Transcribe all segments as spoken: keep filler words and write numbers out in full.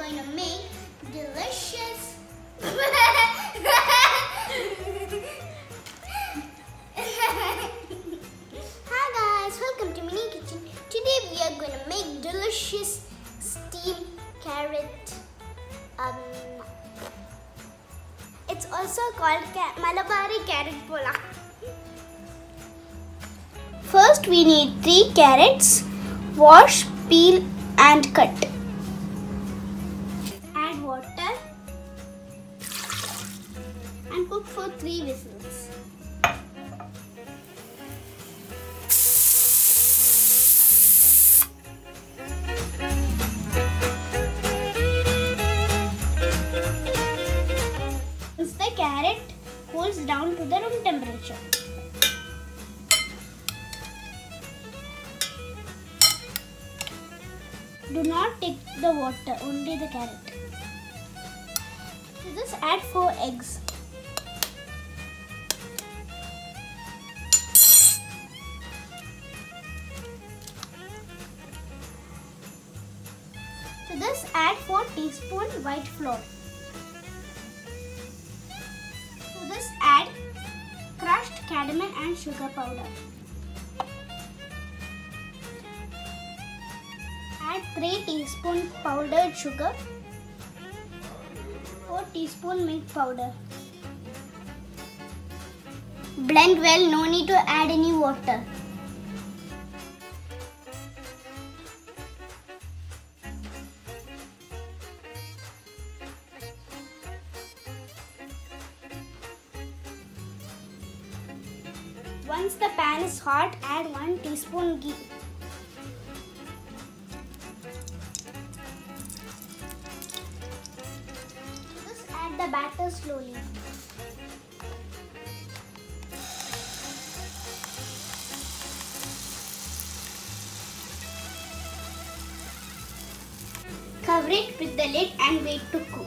going to make delicious Hi guys, welcome to Mini Kitchen. Today we are going to make delicious steamed carrot. Um, it's also called ca Malabari carrot pola. First we need three carrots. Wash, peel and cut. Add water and cook for three whistles. Once the carrot cools down to the room temperature, do not take the water, only the carrot. To this add four eggs. To this add four teaspoons white flour. To this add crushed cardamom and sugar powder. Add three teaspoons powdered sugar, four teaspoons milk powder. Blend well, no need to add any water. Once the pan is hot, add one teaspoon ghee. Add the batter slowly. Cover it with the lid and wait to cook.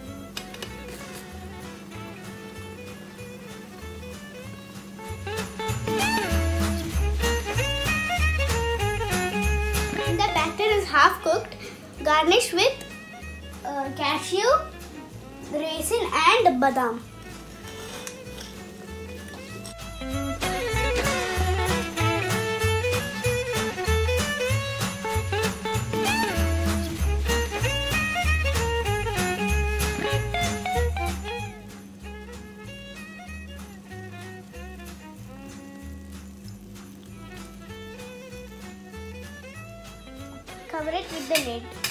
When the batter is half cooked, garnish with uh, cashew, raisin and badam. Cover it with the lid.